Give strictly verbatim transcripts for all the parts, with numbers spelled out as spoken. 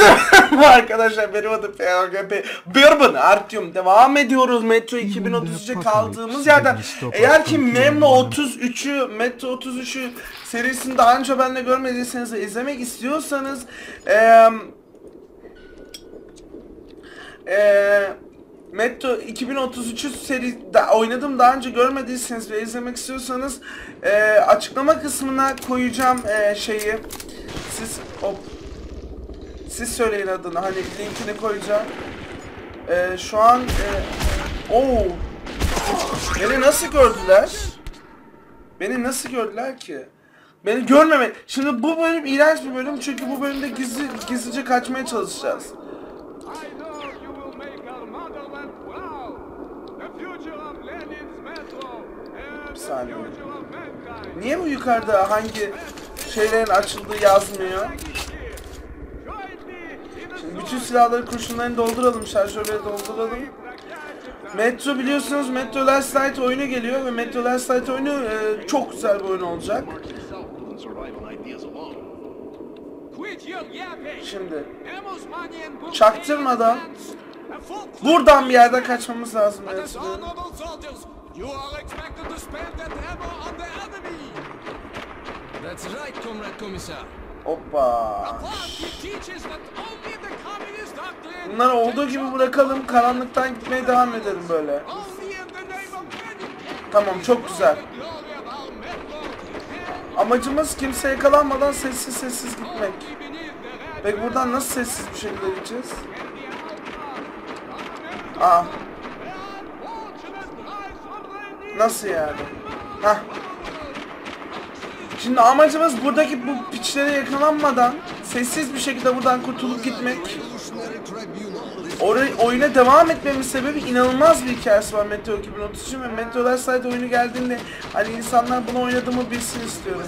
Arkadaşlar benim adım P G P Bourbon Artyom. Devam ediyoruz Metro iki bin otuz üç'e kaldığımız yerden. Eğer ki Memno otuz üç'ü, Metro otuz üç'ü serisini daha önce benimle görmediyseniz ve izlemek istiyorsanız eee eee Metro iki bin otuz üç'ü seri da, oynadım daha önce görmediyseniz ve izlemek istiyorsanız e, açıklama kısmına koyacağım e, şeyi. Siz hop, siz söyleyin adını, hani linkini koyacağım. E, şu an e, ooo beni nasıl gördüler? Beni nasıl gördüler ki? Beni görmeme. Şimdi bu bölüm iğrenç bir bölüm çünkü bu bölümde gizli gizlice kaçmaya çalışacağız. Bir saniye. Niye bu yukarıda hangi şeylerin açıldığı yazmıyor? Şimdi bütün silahları, kurşunlarını dolduralım, şarjörleri dolduralım. Metro biliyorsunuz, Metro Last Light oyunu geliyor ve Metro Last Light oyunu e, çok güzel bir oyun olacak. Şimdi çaktırmadan buradan bir yerden kaçmamız lazım. Evet. Hoppa. Bunları olduğu gibi bırakalım, karanlıktan gitmeye devam edelim böyle. Tamam, çok güzel. Amacımız kimse yakalanmadan sessiz sessiz gitmek. Peki buradan nasıl sessiz bir şekilde gideceğiz? Aa. Nasıl yani? Hah. Şimdi amacımız buradaki bu piçlere yakalanmadan sessiz bir şekilde buradan kurtulup gitmek. Orayı, oyuna devam etmemin sebebi inanılmaz bir hikayesi var Metro iki bin otuz üçün ve Metro Last Light oyunu geldiğinde hani insanlar bunu oynadığımı bilsin istiyorum.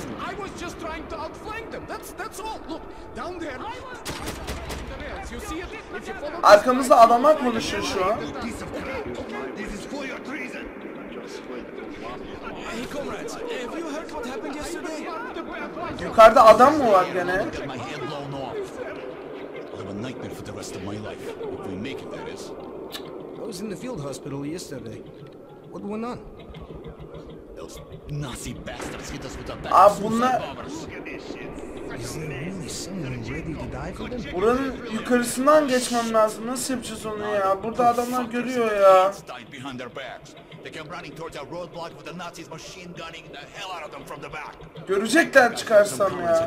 Arkamızda adamlar konuşuyor şu an. Yukarıda adam mı var gene? I was in the field hospital yesterday. What went on? Those Nazi bastards hit us with a Abi bunlar... Is there really someone ready to die for them? Buranın yukarısından geçmem lazım. Nasıl yapacağız onu ya? Burada adamlar görüyor ya. Görecekler çıkarsam ya.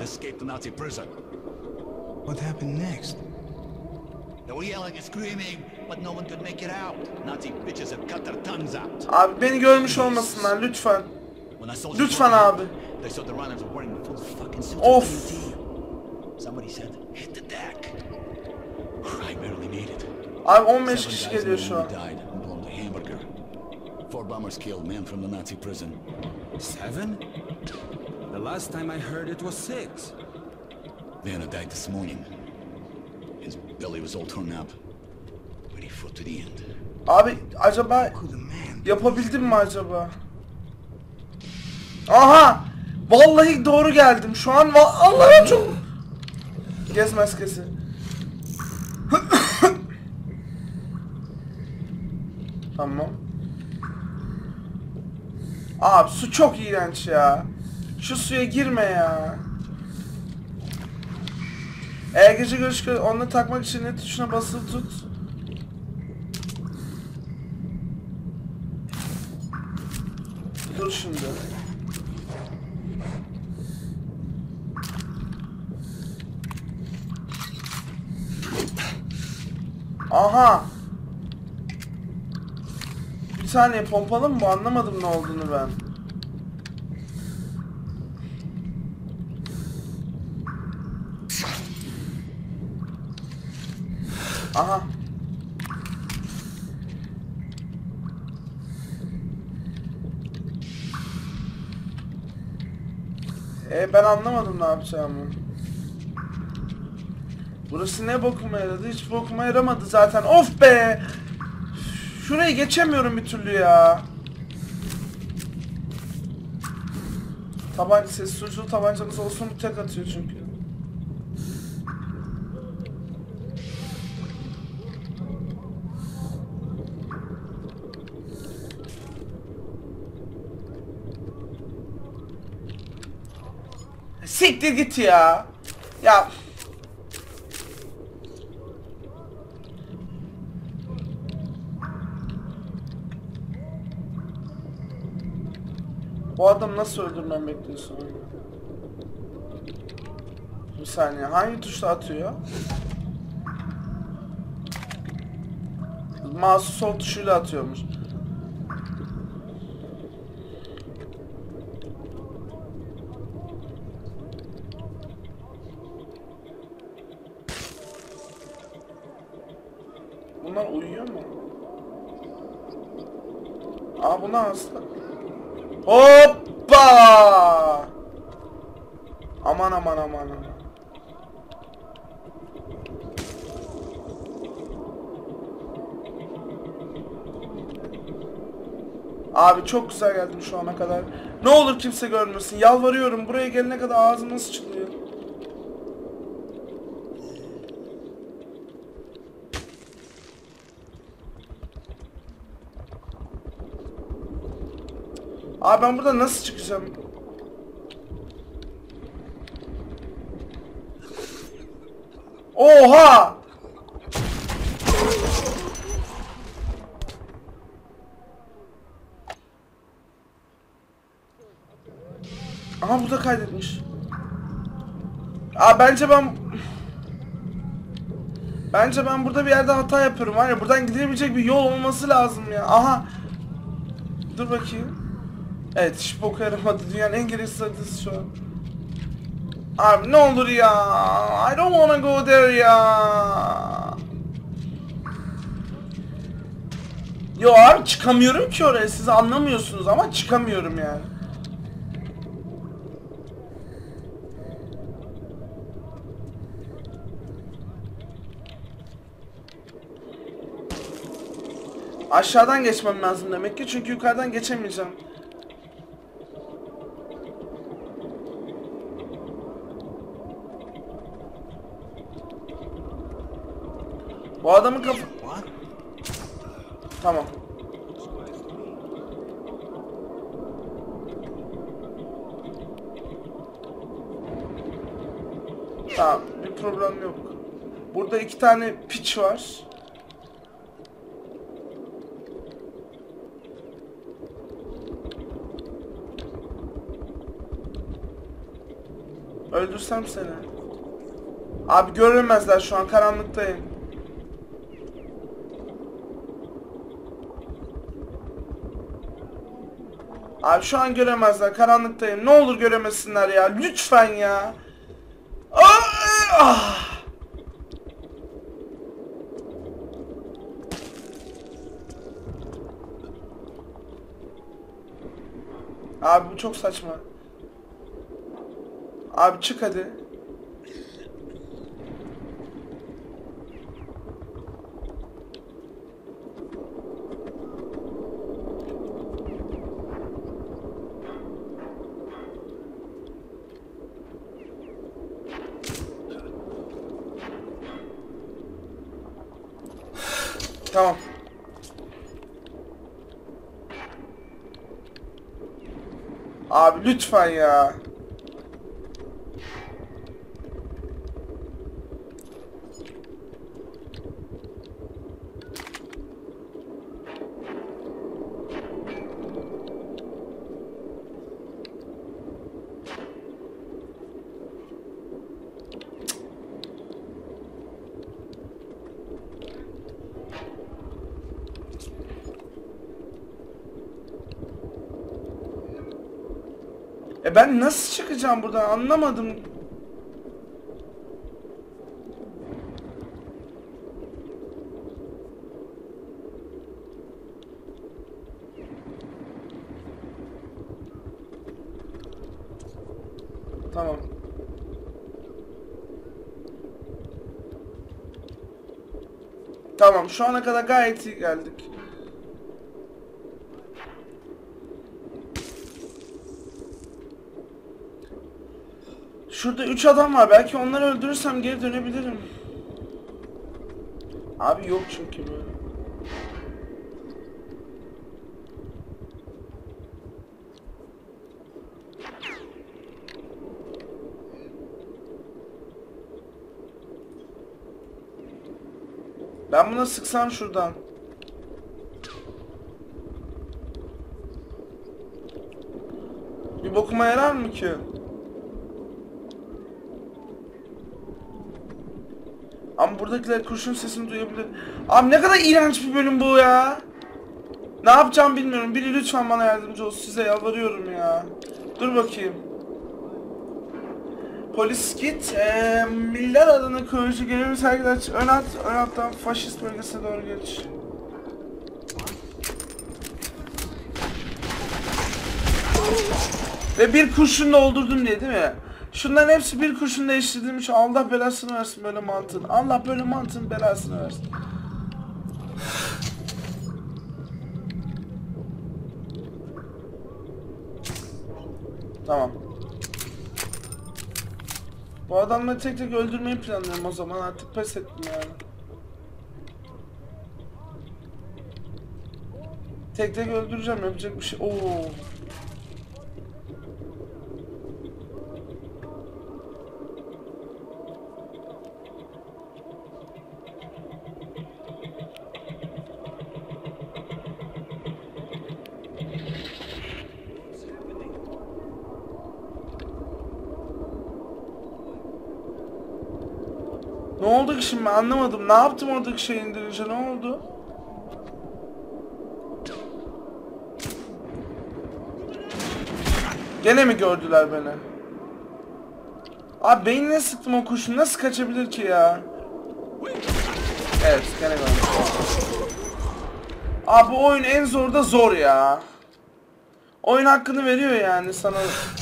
What happened next? They were yelling and screaming, but no one could make it out. Nazi bitches had cut their tongues out. Abi beni görmüş olmasınlar lütfen. Lütfen abi. They saw the runners were wearing full fucking suits. Of. Somebody said, hit the deck. I barely made it. Abi on beş kişi geliyor şu an. Died and blown to hamburger. Four bombers killed men from the Nazi prison. Seven? The last time I heard it was six. Vanna died this morning. His belly was all torn up, but he fought to the end. Abi acaba yapabildim mi acaba? Aha! Vallahi doğru geldim. Şu an Allah'ım çok... Gez maskesi. Tamam. Abi su çok iğrenç ya. Şu suya girme ya. Eğer gece görüş onu takmak için ne tuşuna basılı tut. Dur şimdi. Aha. Bir saniye, pompalı mı bu? Anlamadım ne olduğunu ben. Aha. E ben anlamadım ne yapacağımı. Burası ne bokuma yaradı? Hiç bokuma yaramadı zaten. Of be! Şurayı geçemiyorum bir türlü ya. Tabanca, ses suçlu tabancamız olsun, bir tek atıyor çünkü. Siktir git ya. Ya. Bu adam nasıl öldürmem bekliyorsun? Bir saniye, hangi tuşla atıyor? Mouse'u sol tuşuyla atıyormuş. Bunlar uyuyor mu? Aa, bunlar hasta. Hoppa! Aman aman aman aman. Abi çok güzel geldim şu ana kadar. Ne olur kimse görmesin. Yalvarıyorum. Buraya gelene kadar ağzım nasıl çıkıyor? Abi ben burada nasıl çıkacağım? Oha! Aha, bu da kaydetmiş. Aa, bence ben Bence ben burada bir yerde hata yapıyorum. Var ya, buradan gidebilecek bir yol olması lazım ya. Aha. Dur bakayım. Evet, hiç boku yaramadı. Dünyanın en gereksiz haritası şu an. Abi ne olur ya. I don't wanna go there ya. Yo abi, çıkamıyorum ki oraya. Siz anlamıyorsunuz ama çıkamıyorum yani. Aşağıdan geçmem lazım demek ki, çünkü yukarıdan geçemeyeceğim. Bu adamın kafa... Tamam. Tamam, bir problem yok. Burada iki tane piç var. Öldürsem seni. Abi görünmezler, şu an karanlıktayım. Abi şu an göremezler, karanlıktayım. Ne olur göremesinler ya, lütfen ya. Ah! Abi bu çok saçma. Abi çık hadi. Tamam. Abi lütfen ya. E ben nasıl çıkacağım buradan, anlamadım. Tamam. Tamam, şu ana kadar gayet iyi geldik. Şurada üç adam var. Belki onları öldürürsem geri dönebilirim. Abi yok çünkü böyle. Ben buna sıksam şuradan. Bir bokuma yarar mı ki? Ama buradakiler kurşun sesini duyabilir. Abi ne kadar iğrenç bir bölüm bu ya. Ne yapacağım bilmiyorum. Biri lütfen bana yardımcı olsun. Size yalvarıyorum ya. Dur bakayım. Polis git. Ee, Miller adına koyucu görevi sergiler. Ön at, ön hattan faşist bölgesine doğru geç. Ve bir kurşunla doldurdum diye değil mi? Şunların hepsi bir kurşun değiştirdiğim için Allah belasını versin böyle mantığın. Allah böyle mantığın belasını versin. Tamam. Bu adamları tek tek öldürmeyi planlıyorum o zaman, artık pes ettim yani. Tek tek öldüreceğim, yapacak bir şey. Oo. Ne oldu ki şimdi, anlamadım. Ne yaptım oradaki şeyi indirince, ne oldu? Gene mi gördüler beni? Abi beynine sıktım o kurşunu, nasıl kaçabilir ki ya? Evet, gene görmüş. Abi bu oyun en zor da zor ya. Oyun hakkını veriyor yani sana.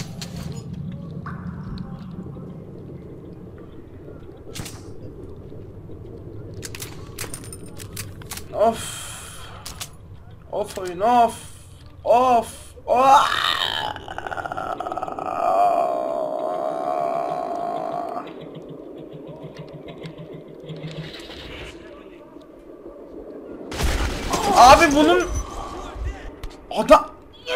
Of. Of oyun, of. Of. Oh. Abi bunun adam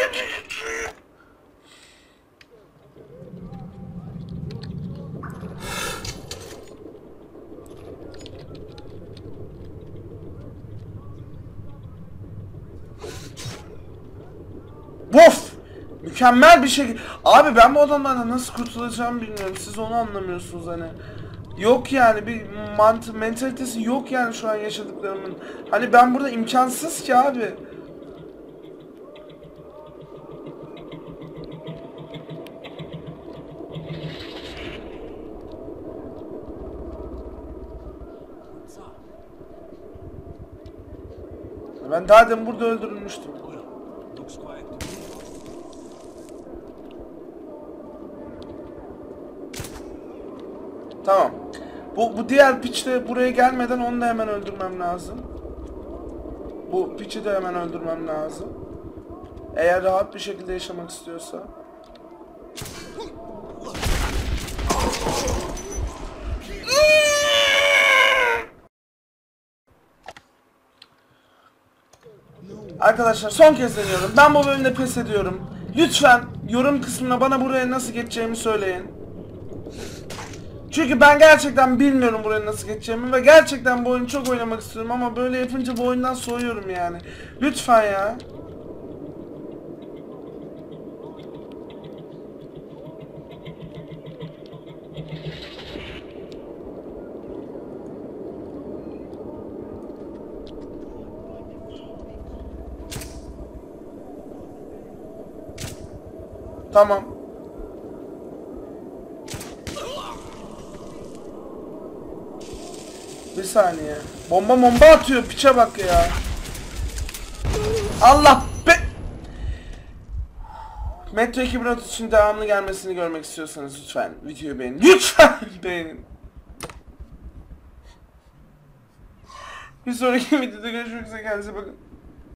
Bof! Mükemmel bir şekilde. Abi ben bu adamlardan nasıl kurtulacağımı bilmiyorum. Siz onu anlamıyorsunuz hani. Yok yani bir mantı mentalitesi yok yani şu an yaşadıklarımın. Hani ben burada imkansız ki abi. Ben daha demin burada öldürülmüştüm. Tamam. Bu, bu diğer piç de buraya gelmeden onu da hemen öldürmem lazım. Bu piçi de hemen öldürmem lazım. Eğer rahat bir şekilde yaşamak istiyorsa. Arkadaşlar son kez deniyorum. Ben bu bölümde pes ediyorum. Lütfen yorum kısmına bana buraya nasıl geçeceğimi söyleyin. Çünkü ben gerçekten bilmiyorum buraya nasıl geçeceğimi ve gerçekten bu oyunu çok oynamak istiyorum ama böyle yapınca bu oyundan soğuyorum yani. Lütfen ya. Tamam. Bir saniye. Bomba bomba atıyor, piçe bak ya. Allah be. Metro iki bin otuz için devamlı gelmesini görmek istiyorsanız lütfen videoyu beğenin. Lütfen beğenin. Bir sonraki videoda görüşmek üzere, kendinize bakın.